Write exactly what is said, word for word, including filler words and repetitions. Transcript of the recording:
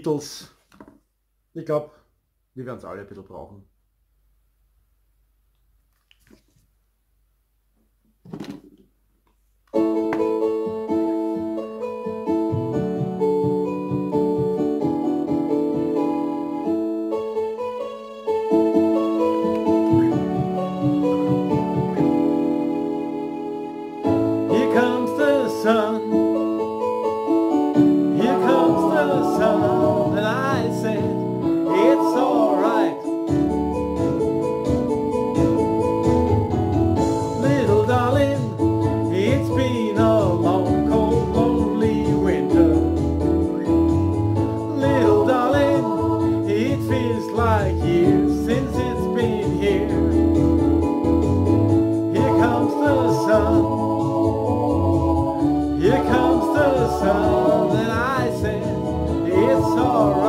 Beatles. Ich glaube, wir werden es alle ein bisschen brauchen. Here comes the sun. Here comes the sun, and I said, it's alright. Little darling, it's been a long, cold, lonely winter. Little darling, it feels like years since it's been here. Here comes the sun. Here comes the sun, and I said, it's alright.